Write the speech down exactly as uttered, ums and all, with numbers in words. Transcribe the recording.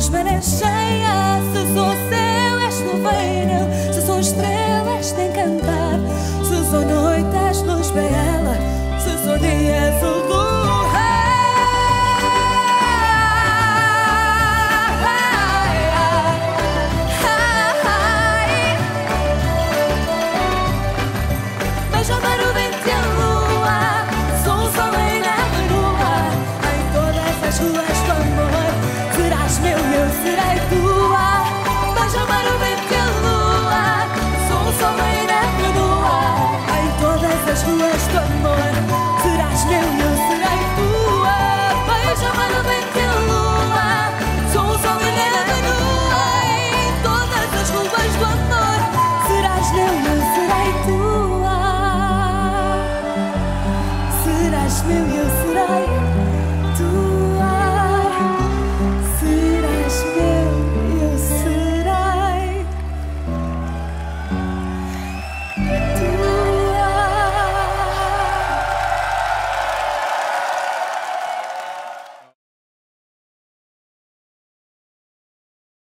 luz maré cheia. Se sou céu és no verão, se sou estrela és de encantar, se sou noite és luz bela, se sou dia és o luar. Vejo amar o vento e a lua, sou o sol e na lua, em todas as ruas do amor, serás meu, eu serei tua. Vejo amar o vento e a lua, sou o sol e na lua, em todas as ruas do amor, serás meu, eu serei tua. Vejo amar o vento e a lua, sou o sol e na lua, em todas as ruas do amor, serás meu, eu serei tua. Serás meu, eu serei.